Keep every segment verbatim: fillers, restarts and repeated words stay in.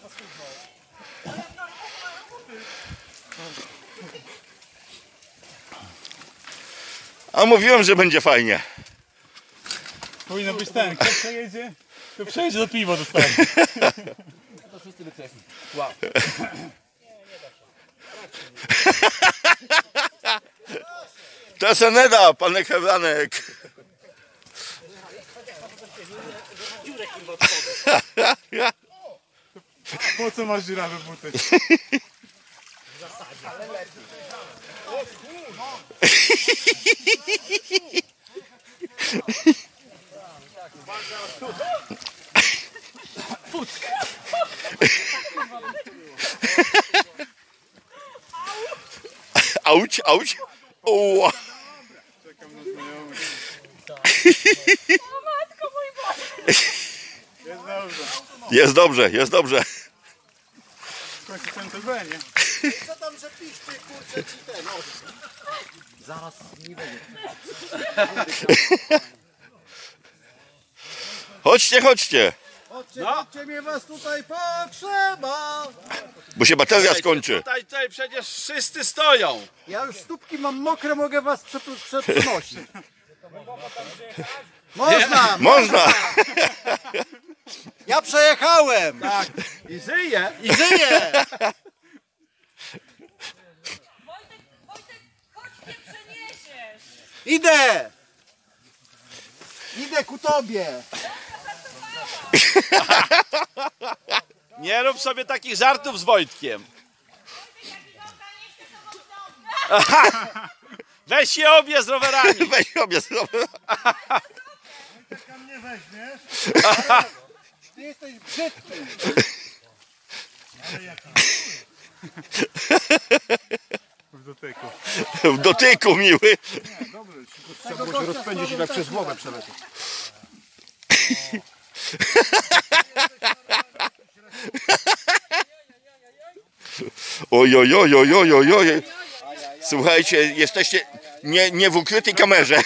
A mówiłem, że będzie fajnie. Powinno być ten, kto przejedzie, to przejedzie do piwa dostanie. To wszyscy wykreśli. Wow. To se nie da, panek Hewranek. Po co masz dziurawe buty? Auć, auć. Oła. Czekam na znajomych. O matko mój Boże! Jest dobrze. Jest dobrze, jest dobrze. W końcu ten to B, nie? Co tam, że pisz ty, kurczę, ci ten, no. Zaraz nie będzie. Chodźcie, chodźcie. Chodźcie, chodźcie, mnie was tutaj potrzeba. Bo się bateria skończy. Tutaj, tutaj przecież wszyscy stoją. Ja już stópki mam mokre, mogę was przenosić. Można! Można. Ja przejechałem! Tak. I żyje. I żyję! Wojtek, Wojtek, chodź mnie przeniesiesz! Idę! Idę ku tobie! Nie rób sobie takich żartów z Wojtkiem. Weź się obie z rowerami. Weź obie sobie. Czeka mnie weźmiesz? Ty jesteś brzydki! W dotyku. W dotyku miły. Trzeba było się rozpędzić i tak przez głowę przelecieć. Oj, oj, oj, oj, oj, oj, oj. Słuchajcie, jesteście nie, nie w ukrytej kamerze.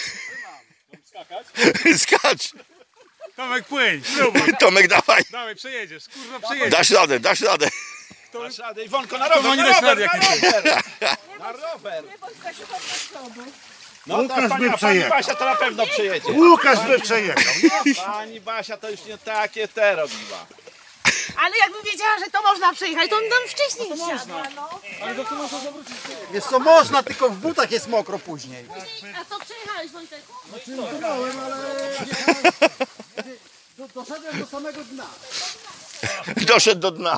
Skacz. Tomek, płyń, spróbuj. Tomek, dawaj. Dawaj, przejedziesz, kurwa, przejedziesz. Dasz radę, dasz radę. Dasz radę. Iwonko, na rower, To na nie dasz rower, rady, na jak nie rower. Na rower. Nie Wojtka się chodź do przodu. No Łukasz ta by pani, pani przejechał. Basia to na pewno przyjedzie. Łukasz by przejechał. Pani Basia to już nie takie te robiła. Ale jakbym wiedziała, że to można przejechać, to bym tam wcześniej wsiadła, no. Wiesz co, można, tylko w butach jest mokro później. A to przejechałeś, Wojteku? Próbowałem, ale do, doszedłem do samego dna. Doszedł do dna.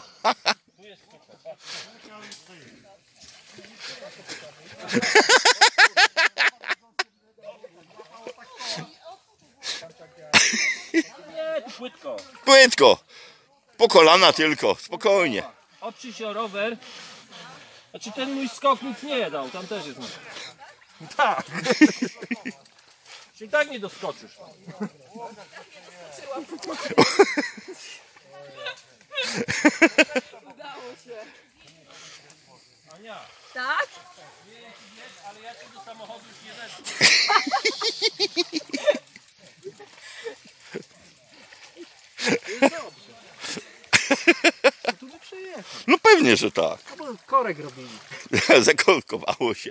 Nie, tu płytko. Płytko. Po kolana tylko, spokojnie. Oprzyj się o rower. Znaczy ten mój skok nic nie dał, tam też jest. Tak. Czyli tak nie doskoczysz. Udało się. Ania, Tak? ale ja cię do samochodu już nie wezmę. No pewnie, że tak. Korek robili. Zakorkowało się.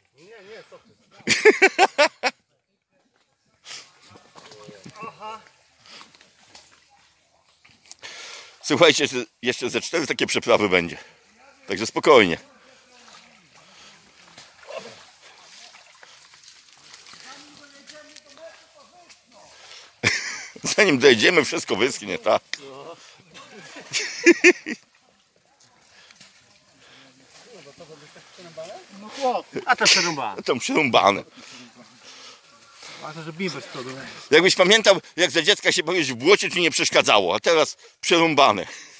Słuchajcie, jeszcze ze cztery takie przeprawy będzie. Także spokojnie. Zanim dojdziemy, wszystko wyschnie, tak? No chłop. A to przerąbane. Tam przerąbane. Ważne, że bimber z przodu. Jakbyś pamiętał, jak za dziecka się boisz w błocie, ci nie przeszkadzało, a teraz przerąbane.